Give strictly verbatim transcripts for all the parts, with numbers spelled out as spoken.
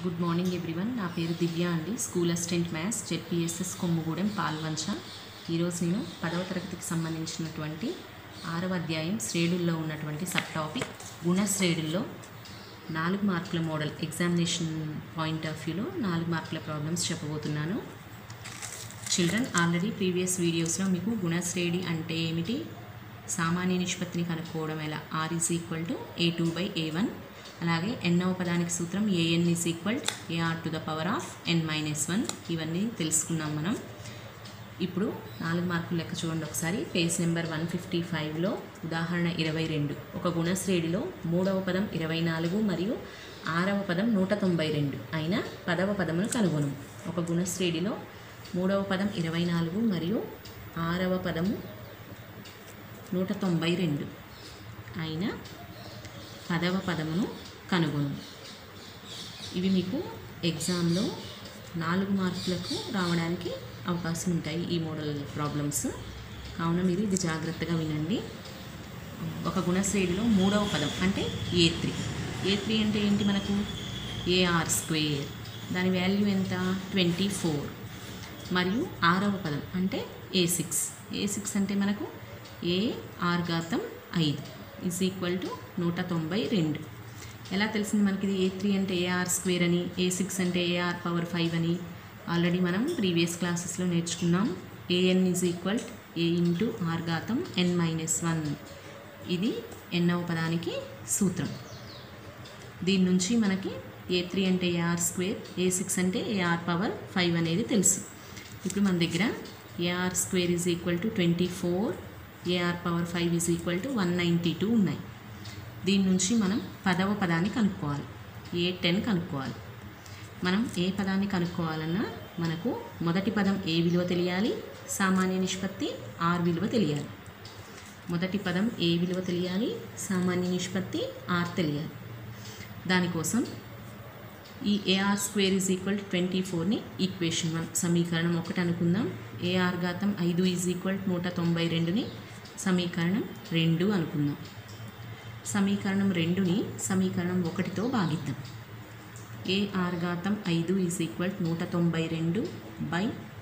Good morning everyone. నా పేరు దివ్య అండి. School assistant maths ZPSS Kommugudem Palvancha. ఈరోజు నేను పదవ తరగతికి సంబంధించినటువంటి ఆరవ అధ్యాయం శ్రేణుల్లో ఉన్నటువంటి సబ్ టాపిక్ గుణశ్రేణుల్లో నాలుగు మార్కుల మోడల్ ఎగ్జామినేషన్ పాయింట్ ఆఫ్ వ్యూలో నాలుగు మార్కుల ప్రాబ్లమ్స్ చెప్పబోతున్నాను. చిల్డ్రన్, ఆల్రెడీ ప్రీవియస్ వీడియోస్లో మీకు గుణశ్రేణి అంటే ఏమిటి, సామాన్య నిష్పత్తిని కనుక్కోవడం ఎలా, r is equal to a two by A one, అలాగే ఎన్నవ పదానికి సూత్రం AN is equal a r to the power of n minus one, ఇవన్నీ తెలుసుకున్నాం మనం. ఇప్పుడు నాలుగు మార్కులు లెక్క చూడండి ఒకసారి. పేజ్ నెంబర్ వన్ ఫిఫ్టీ ఫైవ్లో ఉదాహరణ ఇరవై రెండు. ఒక గుణశ్రేణిలో మూడవ పదం ఇరవై నాలుగు మరియు ఆరవ పదం నూట తొంభై రెండు అయిన పదవ పదమును కనుగొను. ఒక గుణశ్రేణిలో మూడవ పదం ఇరవై నాలుగు మరియు ఆరవ పదము నూట తొంభై రెండు అయిన పదవ పదమును కనుగొను. ఇవి మీకు ఎగ్జామ్లో నాలుగు మార్కులకు రావడానికి అవకాశం ఉంటాయి ఈ మోడల్ ప్రాబ్లమ్స్. కావున మీరు ఇది జాగ్రత్తగా వినండి. ఒక గుణశ్రేణిలో మూడవ పదం అంటే ఏ త్రీ. ఏ త్రీ అంటే ఏంటి, మనకు ఏఆర్ స్క్వేర్, దాని వాల్యూ ఎంత, ట్వంటీ ఫోర్. మరియు ఆరవ పదం అంటే ఏ సిక్స్. ఏ సిక్స్ అంటే మనకు ఏ ఆర్ ఘాతం ఐదు ఈజ్ ఈక్వల్ టు నూట తొంభై రెండు. ఎలా తెలిసింది మనకి ఇది ఏ త్రీ అంటే ఏఆర్ స్క్వేర్ అని, ఏ సిక్స్ అంటే ఏఆర్ పవర్ ఫైవ్ అని ఆల్రెడీ మనం ప్రీవియస్ క్లాసెస్లో నేర్చుకున్నాం. A n is equal a into are ఘాతం ఎన్ మైనస్ వన్, ఇది ఎన్నవ పదానికి సూత్రం. దీని నుంచి మనకి ఏ త్రీ అంటే ఏఆర్ స్క్వేర్, ఏ సిక్స్ అంటే ఏఆర్ పవర్ ఫైవ్ అనేది తెలుసు. ఇప్పుడు మన దగ్గర a r square is equal to twenty four, a r power five is equal to one ninety two ఉన్నాయి. దీని నుంచి మనం పదవ పదాన్ని కనుక్కోవాలి, ఏ టెన్ కనుక్కోవాలి. మనం ఏ పదాన్ని కనుక్కోవాలన్నా మనకు మొదటి పదం ఏ విలువ తెలియాలి, సామాన్య నిష్పత్తి ఆర్ విలువ తెలియాలి. మొదటి పదం ఏ విలువ తెలియాలి, సామాన్య నిష్పత్తి ఆర్ తెలియాలి. దానికోసం ఈ A R square is equal to twenty ఫోర్ని ఈక్వేషన్ వన్ సమీకరణం ఒకటి అనుకుందాం. ఏఆర్ ఘాతం ఐదు ఈజ్ ఈక్వల్ నూట తొంభై రెండుని సమీకరణం రెండు అనుకుందాం. సమీకరణం రెండుని సమీకరణం ఒకటితో భాగిద్దాం. ఏఆర్ ఘాతం ఐదు ఈజ్ ఈక్వల్ నూట తొంభై రెండు బై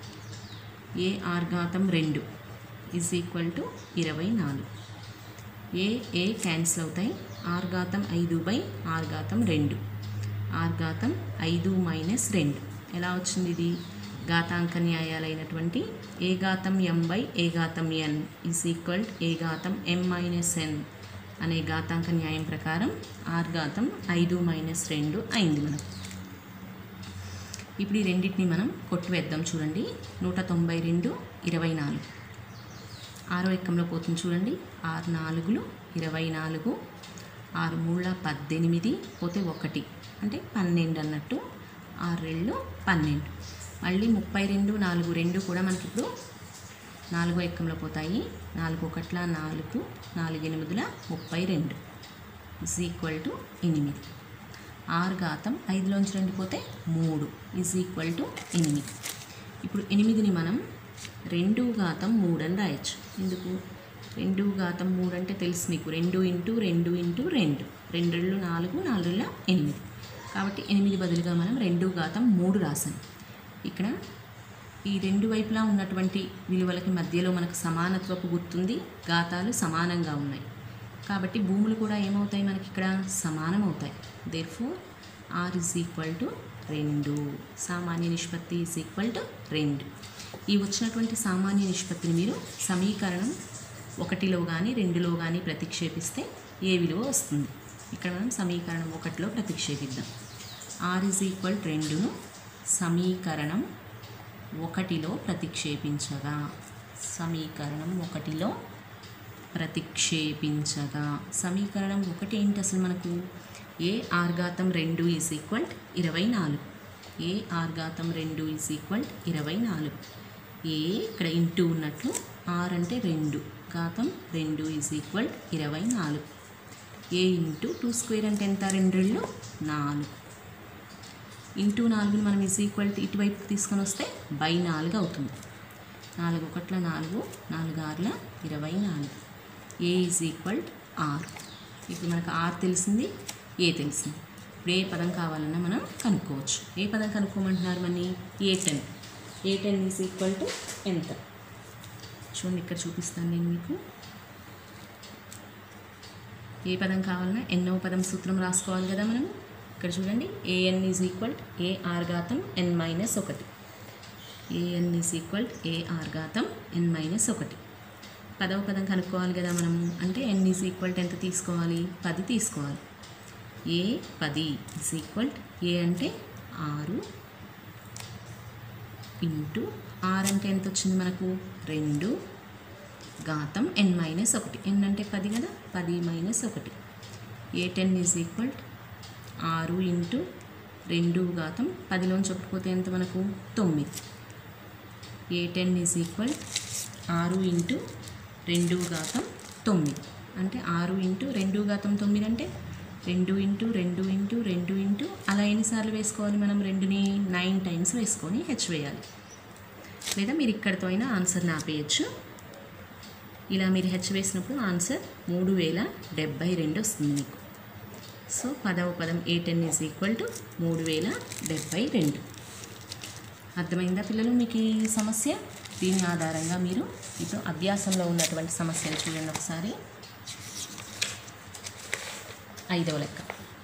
ఏఆర్ ఘాతం రెండు ఈజ్ ఈక్వల్ టు ఇరవై నాలుగు. ఏ ఏ క్యాన్సిల్ అవుతాయి, ఆర్ ఘాతం ఐదు బై ఆర్ ఘాతం రెండు, ఆర్ ఘాతం ఐదు మైనస్ రెండు. ఎలా వచ్చింది ఇది, ఘాతాంక న్యాయాలైనటువంటి ఏ ఘాతం ఎం బై ఏ ఘాతం ఎన్ ఈజ్ ఈక్వల్ ఏ ఘాతం ఎం మైనస్ ఎన్ అనే ఘాతాంక న్యాయం ప్రకారం ఆర్ ఘాతం ఐదు మైనస్ రెండు అయింది మనకు. ఇప్పుడు ఈ రెండింటిని మనం కొట్టువేద్దాం చూడండి. నూట తొంభై రెండు ఇరవై నాలుగు ఆరో ఎక్కంలో పోతుంది చూడండి. ఆరు నాలుగులు ఇరవై నాలుగు, ఆరు మూడుల పద్దెనిమిది, పోతే ఒకటి అంటే పన్నెండు అన్నట్టు, ఆరు రెండు పన్నెండు. మళ్ళీ ముప్పై రెండు నాలుగు రెండు కూడా మనకి ఇప్పుడు నాలుగో ఎక్కంలో పోతాయి. నాలుగు ఒకట్ల నాలుగు, నాలుగు ఎనిమిదిల ముప్పై రెండు ఈజ్ ఈక్వల్ టు ఎనిమిది. ఆరు ఘాతం ఐదులోంచి రెండు పోతే మూడు ఈజ్ ఈక్వల్ టు ఎనిమిది. ఇప్పుడు ఎనిమిదిని మనం రెండు ఘాతం మూడు అని రాయొచ్చు. ఎందుకు, రెండు ఘాతం మూడు అంటే తెలుసు మీకు, రెండు ఇంటూ రెండు ఇంటూ రెండు, రెండు రెండు నాలుగు, నాలుగుల ఎనిమిది. కాబట్టి ఎనిమిది బదులుగా మనం రెండు ఘాతం మూడు రాసాం. ఇక్కడ ఈ రెండు వైపులా ఉన్నటువంటి విలువలకి మధ్యలో మనకు సమానత్వపు గుర్తుంది, ఘాతాలు సమానంగా ఉన్నాయి కాబట్టి భూములు కూడా ఏమవుతాయి మనకి ఇక్కడ, సమానం అవుతాయి. Therefore R is equal to రెండు, సామాన్య నిష్పత్తి ఈజ్ ఈక్వల్ టు రెండు. ఈ వచ్చినటువంటి సామాన్య నిష్పత్తిని మీరు సమీకరణం ఒకటిలో కానీ రెండులో కానీ ప్రతిక్షేపిస్తే ఏ విలువ వస్తుంది. ఇక్కడ మనం సమీకరణం ఒకటిలో ప్రతిక్షేపిద్దాం. ఆర్ ఈజ్ ఈక్వల్ రెండును సమీకరణం ఒకటిలో ప్రతిక్షేపించగా, సమీకరణం ఒకటిలో ప్రతిక్షేపించగా సమీకరణం ఒకటి ఏంటి అసలు మనకు, ఏ ఆర్ ఘాతం రెండు ఈజ్ ఈక్వల్ ఇరవై నాలుగు, ఏ ఆర్ ఘాతం రెండు ఈజ్ ఈక్వల్ ఇరవై నాలుగు. ఏ ఇక్కడ ఇంటూ ఉన్నట్లు, ఆర్ అంటే రెండు, ఘాతం రెండు ఈజ్ ఈక్వల్ ఇరవై నాలుగు. ఏ ఇంటూ టూ స్క్వేర్ అంటే ఎంత, రెండు రెండు నాలుగు, ఇంటూ నాలుగుని మనం ఈజ్ ఈక్వల్ ఇటువైపు తీసుకొని వస్తే బై నాలుగు అవుతుంది. నాలుగు ఒకట్ల నాలుగు, నాలుగు ఆరుల ఇరవై నాలుగు. A is equal R. ఇప్పుడు మనకు ఆర్ తెలిసింది, ఏ తెలిసింది. ఇప్పుడు ఏ పదం కావాలన్నా మనం కనుక్కోవచ్చు. కనుక్కోవచ్చు. ఏ పదం కనుక్కోమంటున్నారు మని? A ten. A ten is equal to ఎంత? చూడండి, ఇక్కడ చూపిస్తాను నేను మీకు. ఏ పదం కావాలన్నా ఎన్నో పదం సూత్రం రాసుకోవాలి కదా మనము. ఇక్కడ చూడండి, A N is equal A R ఘాతం ఎన్ మైనస్ ఒకటి. A N is equal A R ఘాతం ఎన్ మైనస్ ఒకటి. పదవ పదం కనుక్కోవాలి కదా మనము. అంటే ఎన్ ఈజ్ ఈక్వల్ ఎంత తీసుకోవాలి? పది తీసుకోవాలి. ఏ పది ఈజ్ ఈక్వల్ ఏ అంటే ఆరు ఇంటూ ఆర్ అంటే ఎంత వచ్చింది మనకు? రెండు ఘాతం ఎన్ మైనస్ ఒకటి. ఎన్ అంటే పది కదా, పది మైనస్ ఒకటి. ఏ టెన్ ఈజ్ ఈక్వల్ ఆరు ఇంటూ రెండు ఘాతం పదిలోంచి ఒకటిపోతే ఎంత మనకు? తొమ్మిది. ఏ టెన్ ఈజ్ ఈక్వల్ ఆరు ఇంటూ రెండు ఘాతం తొమ్మిది. అంటే ఆరు ఇంటూ రెండు ఘాతం తొమ్మిది అంటే రెండు ఇంటూ రెండు ఇంటూ రెండు ఇంటూ అలా ఎన్నిసార్లు వేసుకోవాలి మనం? రెండుని నైన్ టైమ్స్ వేసుకొని హెచ్ వేయాలి. లేదా మీరు ఇక్కడితో అయినా ఆన్సర్ని ఆపేయచ్చు. ఇలా మీరు హెచ్ వేసినప్పుడు ఆన్సర్ మూడు వేల డెబ్బై రెండు వస్తుంది మీకు. సో పదవ పదం A ten is equal to మూడు వేల డెబ్బై రెండు. అర్థమైందా పిల్లలు మీకు ఈ సమస్య? దీని ఆధారంగా మీరు ఇప్పుడు అభ్యాసంలో ఉన్నటువంటి సమస్యలు చూడండి ఒకసారి. ఐదవ లెక్క,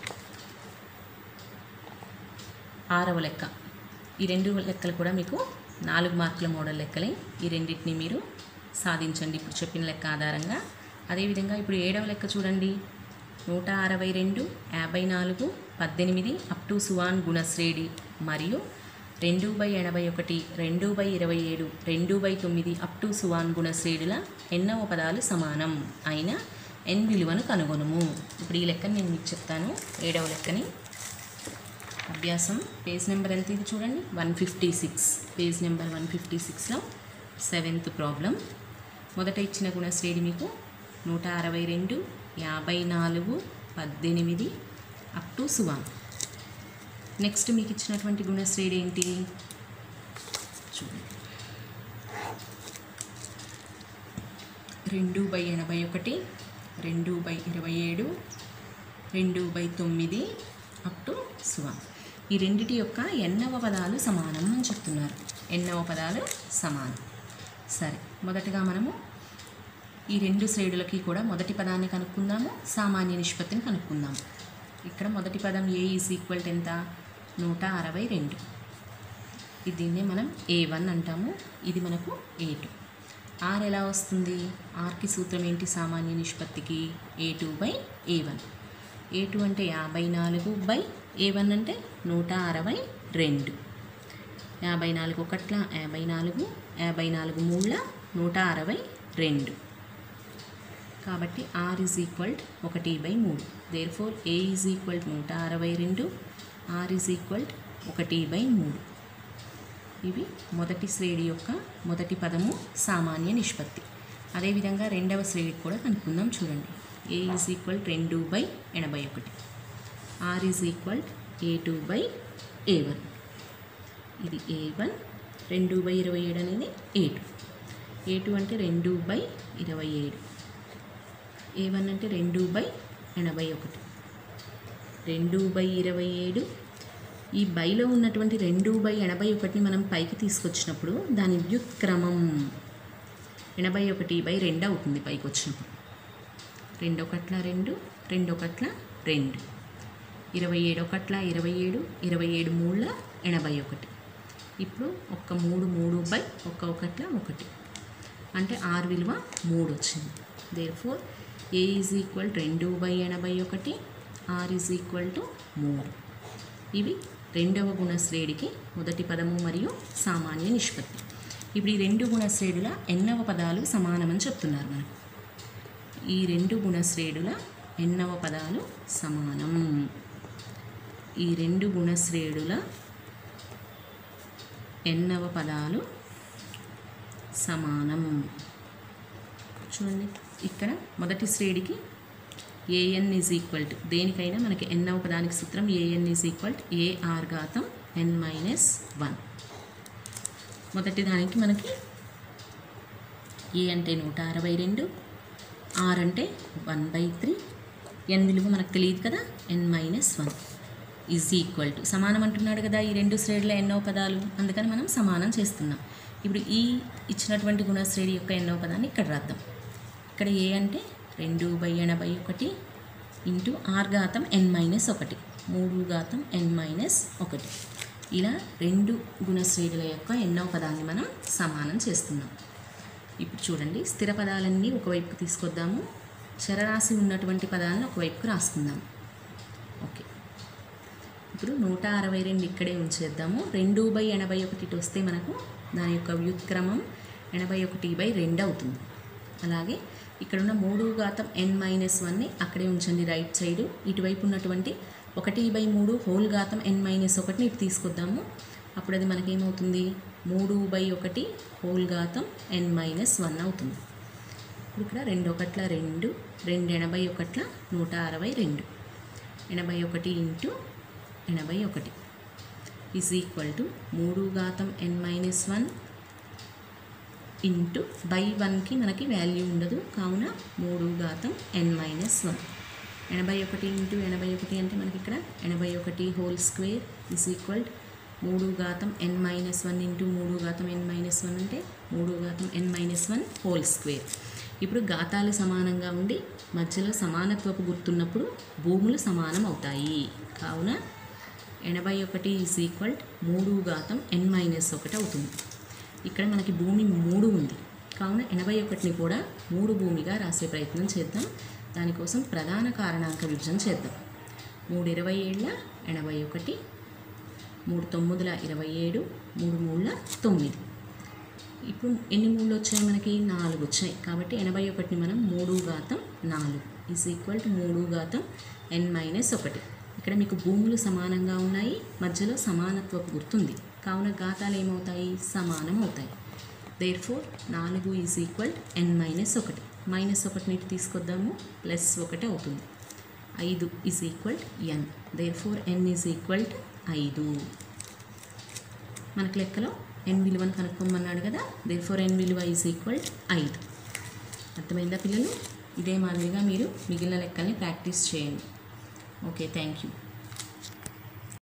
ఆరవ లెక్క. ఈ రెండు లెక్కలు కూడా మీకు నాలుగు మార్కుల మోడల్ లెక్కలే. ఈ రెండింటిని మీరు సాధించండి ఇప్పుడు చెప్పిన లెక్క ఆధారంగా. అదేవిధంగా ఇప్పుడు ఏడవ లెక్క చూడండి. నూట అరవై రెండు, యాభై నాలుగు, పద్దెనిమిది అప్ టు సువాన్ గుణశ్రేణి మరియు రెండు బై ఎనభై ఒకటి, రెండు బై ఇరవై ఏడు, రెండు బై తొమ్మిది అప్ టు సువాన్ గుణశ్రేణుల ఎన్నవ పదాలు సమానం అయిన ఎన్ విలువను కనుగొనుము. ఇప్పుడు ఈ లెక్కని నేను మీకు చెప్తాను. ఏడవ లెక్కని అభ్యాసం పేజ్ నెంబర్ ఎంత ఇది చూడండి, one fifty six. Page number one fifty సిక్స్లో సెవెంత్ ప్రాబ్లం. మొదట ఇచ్చిన గుణశ్రేణి మీకు నూట అరవై రెండు, యాభై నాలుగు, పద్దెనిమిది అప్ టు సువాన్. నెక్స్ట్ మీకు ఇచ్చినటువంటి గుణశ్రేణి ఏంటి చూడండి. రెండు బై ఎనభై ఒకటి, రెండు బై ఇరవై ఏడు, రెండు బై తొమ్మిది అప్ టు సువాన్. ఈ రెండిటి యొక్క ఎన్నవ పదాలు సమానం అని చెప్తున్నారు. ఎన్నవ పదాలు సమానం. సరే, మొదటగా మనము ఈ రెండు శ్రేణులకి కూడా మొదటి పదాన్ని కనుక్కుందాము, సామాన్య నిష్పత్తిని కనుక్కుందాము. ఇక్కడ మొదటి పదం ఏ ఈజ్ ఈక్వల్ టు ఎంత? నూట అరవై రెండు. ఇది దీన్నే మనం ఏ వన్ అంటాము, ఇది మనకు ఏ టూ. ఆర్ ఎలా వస్తుంది? ఆర్కి సూత్రం ఏంటి సామాన్య నిష్పత్తికి? A two by A one. A two అంటే యాభై నాలుగు బై ఏ వన్ అంటే నూట అరవై రెండు. యాభై నాలుగు ఒకట్ల యాభై నాలుగు, యాభై నాలుగు మూడుల నూట అరవై రెండు. కాబట్టి ఆర్ ఈజ్ ఈక్వల్ ఒకటి బై మూడు. Therefore A is equal నూట అరవై రెండు, ఆర్ ఈజ్ ఈక్వల్ ఒకటి బై మూడు. ఇవి మొదటి శ్రేణి యొక్క మొదటి పదము సామాన్య నిష్పత్తి. అదేవిధంగా రెండవ శ్రేణికి కూడా కనుక్కుందాం చూడండి. ఏ ఈజ్ ఈక్వల్ రెండు బై ఎనభై ఒకటి, R is equal A two by A one. ఇది ఏ వన్, రెండు బై ఇరవై ఏడు అనేది ఏ టూ. ఏ టూ అంటే రెండు బై ఇరవై ఏడు, ఏ వన్ అంటే రెండు బై ఎనభై ఒకటి. రెండు బై ఇరవై ఏడు, ఈ బైలో ఉన్నటువంటి రెండు బై ఎనభై ఒకటిని మనం పైకి తీసుకొచ్చినప్పుడు దాని వ్యుత్క్రమం ఎనభై ఒకటి బై రెండు అవుతుంది పైకి వచ్చినప్పుడు. రెండు ఒకట్ల రెండు, రెండు ఒకట్ల రెండు, ఇరవై ఏడు ఒకట్ల ఇరవై ఏడు, ఇరవై ఏడు మూడుల ఎనభై ఒకటి. ఇప్పుడు ఒక్క మూడు మూడు బై ఒక్క ఒకట్ల ఒకటి అంటే ఆరు విలువ మూడు వచ్చింది. Therefore A is equal రెండు బై ఎనభై ఒకటి, ఆర్ ఈజ్ ఈక్వల్ టు మూడు. ఇవి రెండవ గుణశ్రేణికి మొదటి పదము మరియు సామాన్య నిష్పత్తి. ఇప్పుడు ఈ రెండు గుణశ్రేణుల ఎన్నవ పదాలు సమానమని చెప్తున్నారు మనకు. ఈ రెండు గుణశ్రేణుల ఎన్నవ పదాలు సమానం. ఈ రెండు గుణశ్రేణుల ఎన్నవ పదాలు సమానం. చూడండి, ఇక్కడ మొదటి శ్రేణికి ఏఎన్ ఈజ్ ఈక్వల్ టు దేనికైనా మనకి ఎన్నవ పదానికి సూత్రం AN is equal to A R ఘాతం ఎన్ మైనస్ వన్. మొదటి దానికి మనకి ఏ అంటే నూట అరవై రెండు, ఆర్ అంటే వన్ బై త్రీ, ఎన్ విలువ మనకు తెలియదు కదా, N minus one. Is equal to సమానం అంటున్నాడు కదా ఈ రెండు శ్రేణుల ఎన్నో పదాలు, అందుకని మనం సమానం చేస్తున్నాం. ఇప్పుడు ఈ ఇచ్చినటువంటి గుణశ్రేణి యొక్క ఎన్నో పదాన్ని ఇక్కడ రాద్దాం. ఇక్కడ ఏ అంటే రెండు బై ఎనభై ఒకటి ఇంటూ ఆర్ ఘాతం ఎన్ మైనస్ ఒకటి, మూడు ఘాతం ఎన్ మైనస్ ఒకటి. ఇలా రెండు గుణశ్రేణుల యొక్క ఎన్నో పదాన్ని మనం సమానం చేస్తున్నాం. ఇప్పుడు చూడండి, స్థిర పదాలన్నీ ఒకవైపుకు తీసుకొద్దాము, చరరాశి ఉన్నటువంటి పదాలను ఒకవైపుకు రాసుకుందాం. ఓకే, ఇప్పుడు నూట అరవై రెండు ఇక్కడే ఉంచేద్దాము. రెండు బై ఎనభై ఒకటి వస్తే మనకు దాని యొక్క వ్యుత్క్రమం ఎనభై ఒకటి బై రెండు అవుతుంది. అలాగే ఇక్కడున్న మూడు ఘాతం ఎన్ మైనస్ వన్ని అక్కడే ఉంచండి రైట్ సైడు. ఇటువైపు ఉన్నటువంటి ఒకటి బై మూడు హోల్ ఘాతం ఎన్ మైనస్ ఒకటిని ఇటు తీసుకొద్దాము. అప్పుడు అది మనకేమవుతుంది, మూడు బై ఒకటి హోల్ ఘాతం ఎన్ మైనస్ వన్ అవుతుంది. ఇప్పుడు ఇక్కడ రెండు ఒకట్ల రెండు, రెండు ఎనభై ఒకట్ల నూట అరవై రెండు, ఎనభై ఒకటి ఇంటూ ఎనభై ఒకటి ఈజ్ ఈక్వల్ టు మూడు ఘాతం ఎన్ మైనస్ వన్ ఇంటూ బై వన్కి మనకి వాల్యూ ఉండదు కావున మూడు ఘాతం ఎన్ మైనస్ వన్. ఎనభై ఒకటి ఇంటూ ఎనభై ఒకటి అంటే మనకి ఇక్కడ ఎనభై ఒకటి హోల్ స్క్వేర్ ఈజ్ ఈక్వల్ మూడు ఘాతం ఎన్ మైనస్ వన్ ఇంటూ మూడు ఘాతం ఎన్ మైనస్ వన్ అంటే మూడు ఘాతం ఎన్ మైనస్ వన్ హోల్ స్క్వేర్. ఇప్పుడు ఘాతాలు సమానంగా ఉండి మధ్యలో సమానత్వపు గుర్తున్నప్పుడు భూములు సమానం అవుతాయి. కావున ఎనభై ఒకటి ఈజ్ ఈక్వల్ మూడు ఘాతం ఎన్ మైనస్ ఒకటి అవుతుంది. ఇక్కడ మనకి భూమి మూడు ఉంది కావున ఎనభై ఒకటిని కూడా మూడు భూమిగా రాసే ప్రయత్నం చేద్దాం. దానికోసం ప్రధాన కారణాంక విభజన చేద్దాం. మూడు ఇరవై ఏళ్ళ ఎనభై ఒకటి, మూడు తొమ్మిదిల ఇరవై ఏడు, మూడు మూడుల తొమ్మిది. ఇప్పుడు ఎన్ని మూడులు వచ్చాయి మనకి, నాలుగు వచ్చాయి. కాబట్టి ఎనభై ఒకటిని మనం మూడు ఘాతం నాలుగు ఈజ్ ఈక్వల్ టు మూడు ఘాతం ఎన్ మైనస్ ఒకటి. ఇక్కడ మీకు భూములు సమానంగా ఉన్నాయి, మధ్యలో సమానత్వపు గుర్తుంది కావున ఘాతాలు ఏమవుతాయి, సమానం అవుతాయి. దేర్ ఫోర్ నాలుగు ఈజ్ ఈక్వల్ ఎన్ మైనస్ ఒకటి, మైనస్ ఒకటిని తీసుకొద్దాము ప్లస్ ఒకటి అవుతుంది. ఐదు is equal N, therefore N is equal ఐదు. మనకు లెక్కలో ఎన్ విలువను కనుక్కోమన్నాడు కదా, దేర్ ఫోర్ ఎన్ విలువ ఈజ్ ఈక్వల్ ఐదు. అర్థమైందా పిల్లలు? ఇదే మాదిరిగా మీరు మిగిలిన లెక్కల్ని ప్రాక్టీస్ చేయండి. Okay, thank you.